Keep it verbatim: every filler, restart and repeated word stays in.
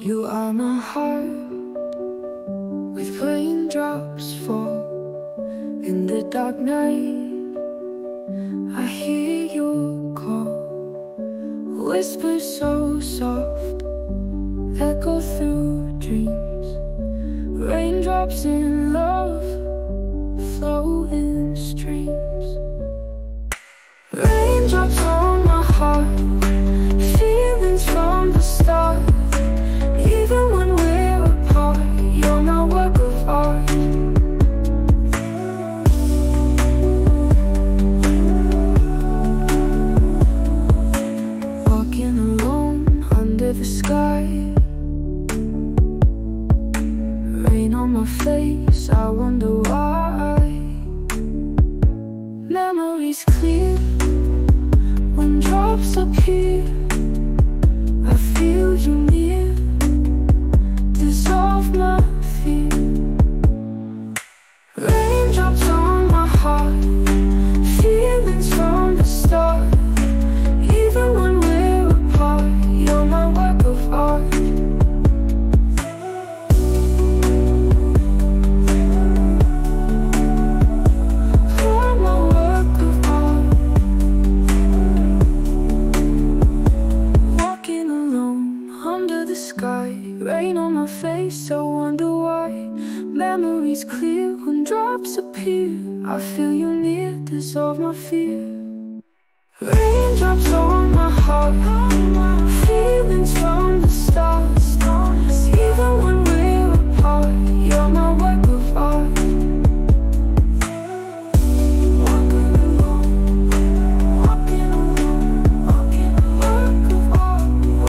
You are my heart, with raindrops fall in the dark night. I hear your call, whispers so soft, echo through dreams. Raindrops in love, flow in streams. Raindrops on my heart, feelings from the start. Even when we're apart, you're my work of art. Walking alone under the sky, rain on my face, I wonder why. Memories clear when drops appear. I feel you near, dissolve my fear. Raindrops on my heart, feelings from the start. Even when we're apart, you're my work of art. You're my work of art. Walking alone under the sky, rain on my face, I wonder why. Memories clear when drops appear. I feel you near, dissolve my fear. Raindrops on my heart, feelings from the start.